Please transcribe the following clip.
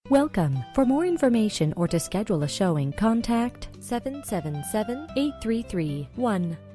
Welcome. For more information or to schedule a showing, contact 777-833-1